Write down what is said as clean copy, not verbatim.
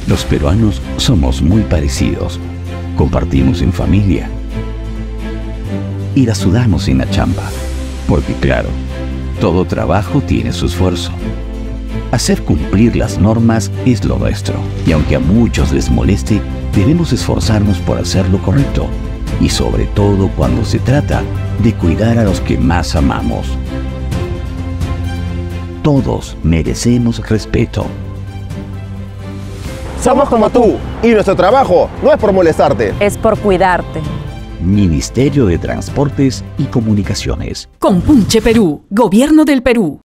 Los peruanos somos muy parecidos. Compartimos en familia. Y la sudamos en la chamba. Porque claro, todo trabajo tiene su esfuerzo. Hacer cumplir las normas es lo nuestro. Y aunque a muchos les moleste, debemos esforzarnos por hacer lo correcto. Y sobre todo cuando se trata de cuidar a los que más amamos. Todos merecemos respeto. Somos como tú, y nuestro trabajo no es por molestarte. Es por cuidarte. Ministerio de Transportes y Comunicaciones. Compunche Perú, Gobierno del Perú.